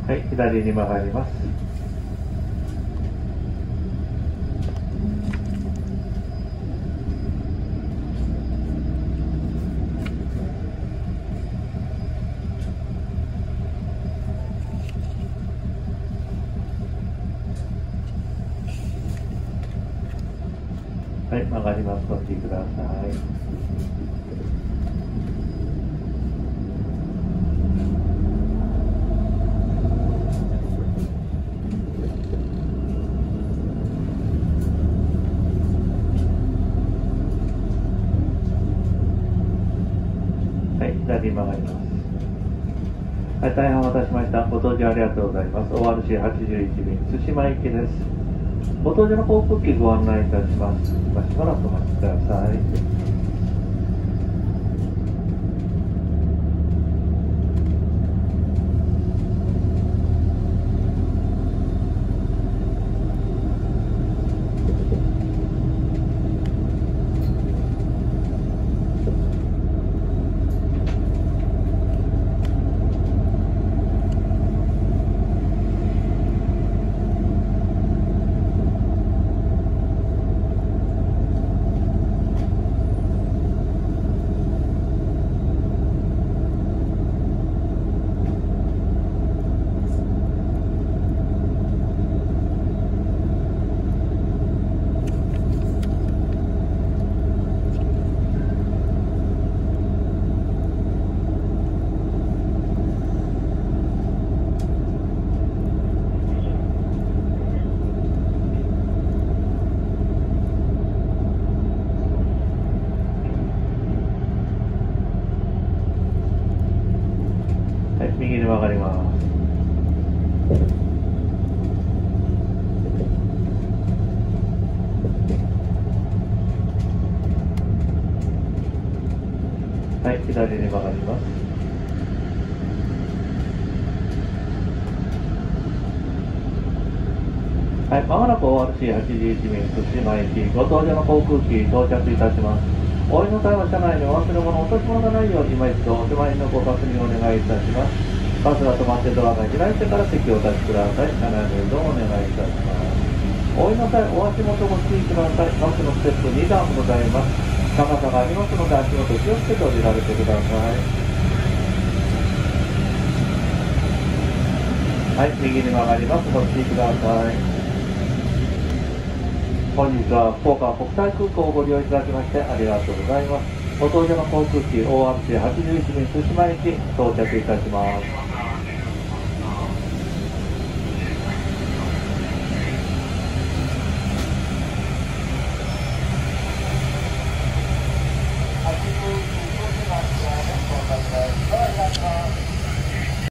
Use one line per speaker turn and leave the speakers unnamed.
はい、左に曲がります。はい、曲がります。お待ちください。はい、左に曲がります。はい、大変お待たせしました。ご搭乗ありがとうございます。ORC81 便、対馬行きです。ご搭乗の航空機ご案内いたします。しばらくお待ちください。はい、右に曲がります。はい、左に曲がります。はい、まもなく ORC81 便対馬行き、ご搭乗の航空機到着いたします。お降りの際は車内にお忘れ物、落とし物がないように今一度お手前のご確認をお願いいたします。バスが止まってドアが開いてから席をお立ちください。車内の移動をお願いいたします。お降りの際、お足元ご注意ください。バスのステップ2段ございます。高さがありますので足元気をつけて降りられてください。はい、右に曲がります。ご注意ください。本日は福岡国際空港をご利用いただきましてありがとうございます。ご搭乗の航空機 ORC81 便対馬行き到着いたします。